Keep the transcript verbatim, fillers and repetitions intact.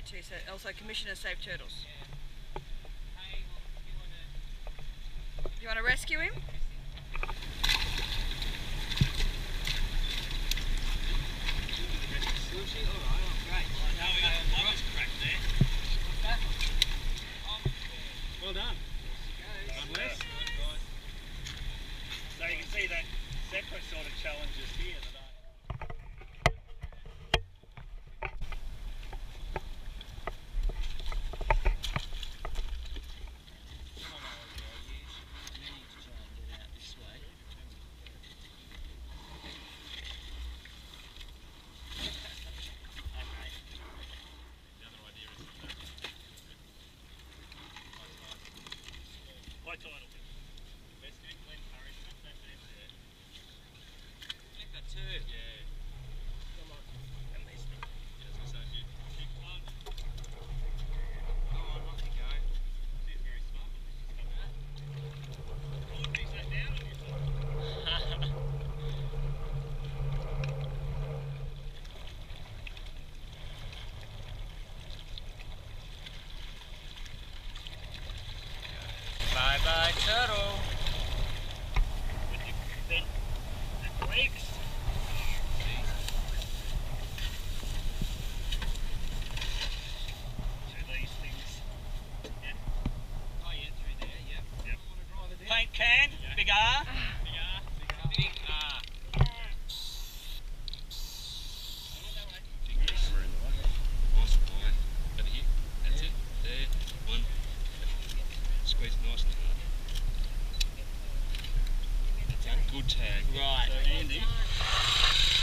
too, so also commissioners save turtles. You want to rescue him? Well done. Unless. So you can see that separate sort of challenges here that I... Bye bye turtle. With the bent legs. So these things. Yeah. Oh yeah, through there, yeah. Yep. Want to drive it down? Paint can, big R. Big R, big R. Big R. Big camera in the way. Nice and wide. Over here. That's it. There. One. Squeeze it nice and hard. That's a good tag. Right. So Andy,